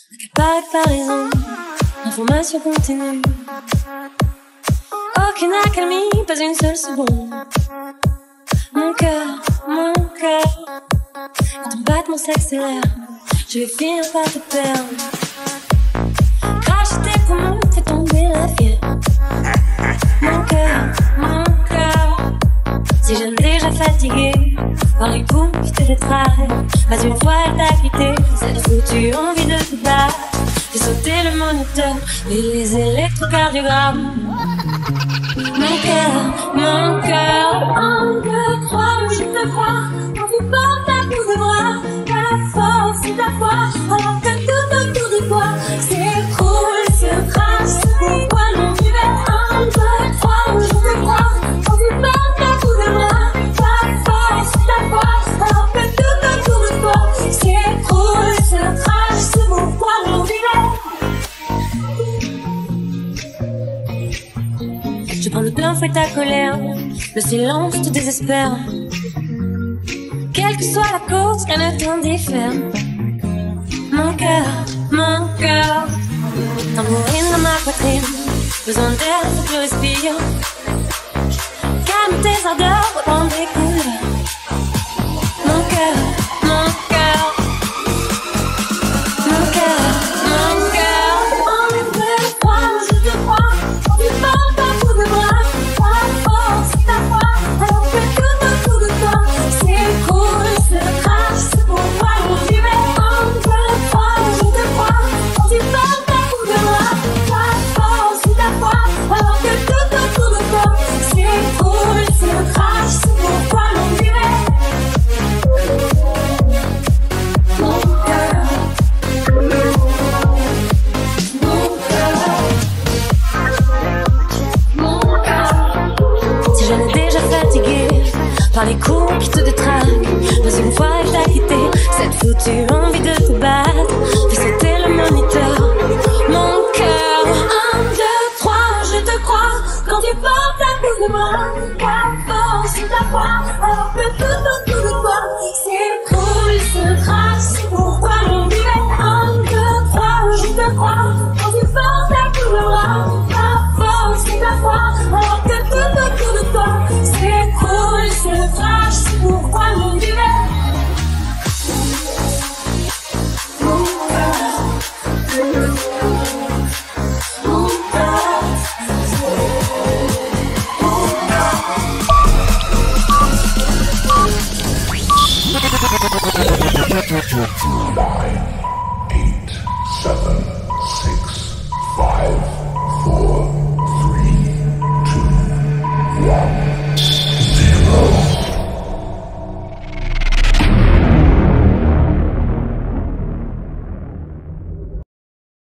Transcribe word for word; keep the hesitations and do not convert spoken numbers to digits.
Pas de paraison, information continue. Aucune accalmie, pas une seule seconde. Mon cœur, mon cœur, quand ton battement s'accélère, je vais finir par te perdre. Cracher tes poumons, fais tomber la fièvre. Mon cœur, mon cœur, si j'aime déjà fatigué par les coups qui te détraquent, pas une fois elle t'a quitté, cette foutue envie de te battre. Fais sauter le moniteur et les électrocardiogrammes. Mon cœur, mon cœur, un, deux, trois, je te crois. Quand tu portes un coup de bras, ta force et ta foi, alors que tout autour de toi s'écroule, se crache, se dévoile mon univers. Un, deux, trois, je te crois. Quand tu portes un coup de bras, ta force et ta foi, alors que tout autour de toi s'écroule, se crache, se dévoile mon univers. Je prends le plein fouet ta colère, le silence te désespère. Quelle que soit la cause, rien ne t'indiffère. Mon cœur, mon cœur, tambourine dans ma poitrine, besoin d'air, faut que je respire. Calme tes ardeurs, reprends des couleurs. Mon cœur, mon cœur, mon cœur, mon cœur. Un, deux, trois, je te crois. Quand tu portes un coup de bras, ta force, ta foi, alors que tout autour de toi s'écroule, se crache, se pourvoit mon univers. Un, deux, trois, je te crois. Quand tu portes un coup de bras, ta force, ta foi, alors que tout autour de toi s'écroule, se crache, se pourvoit mon univers. Mon cœur, mon cœur, mon cœur. Si je l'ai déjà fatigué par les coups qui te détraquent, pas une fois elle t'a quitté, cette foutue envie de te battre, fais sauter le moniteur. Mon cœur, un, deux, trois, je te crois. Quand tu portes un coup de bras, ta force et ta foi, alors que tout autour de toi s'écroule, se crache, c'est pourquoi mon univers. Un, deux, trois, je te crois. Quand tu portes un coup de bras, ta force et ta foi, alors que tout autour de toi s'écroule, se crache, c'est pourquoi mon univers. Mon cœur, mon cœur, Nine, eight, seven, six, five, four, three, two, one.